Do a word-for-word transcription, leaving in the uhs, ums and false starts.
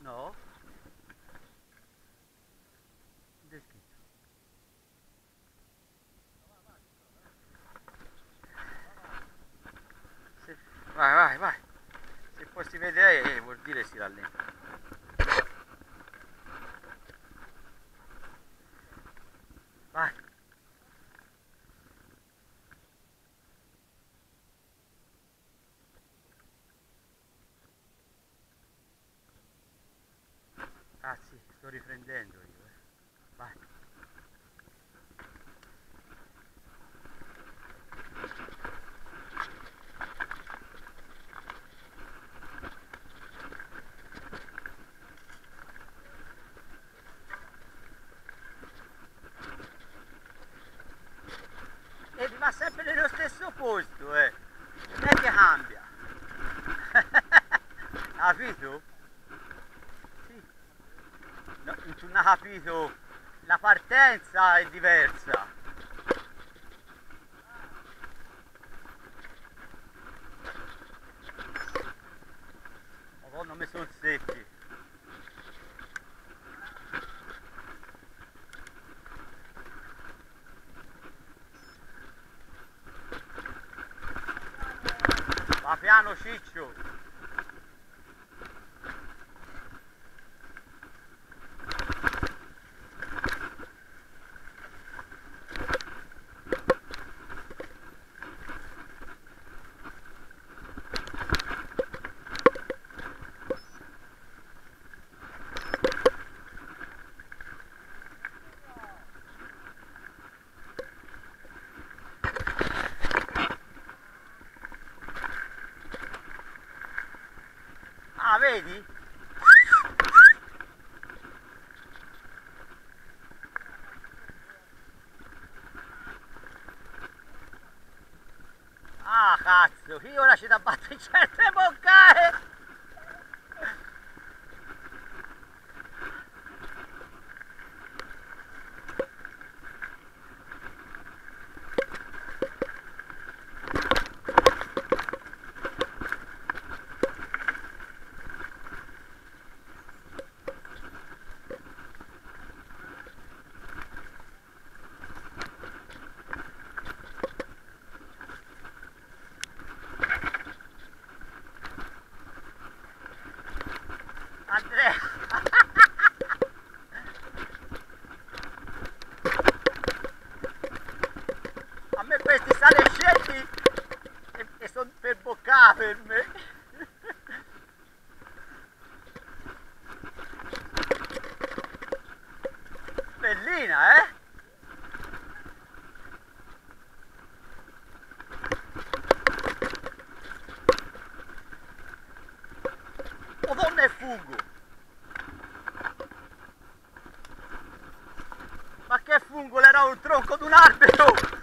No? Che è scritto? Se... Vai, vai, vai. Se poi si vede eh, vuol dire si rallenta. Vai. Ah sì, sto riprendendo io. Eh. Vai. E va sempre nello stesso posto, eh. Non è che cambia. Capito? Sì. No, tu non hai capito. La partenza è diversa. Madonna, mi sono secchi. Va piano Ciccio. Ah, vedi? Ah, cazzo, io ora ci da battere certe boccate! Andrea! A me questi sale scelti e, e sono per boccare per me. Bellina, eh? Madonna, è fungo! Ma che fungo, era un tronco di un albero!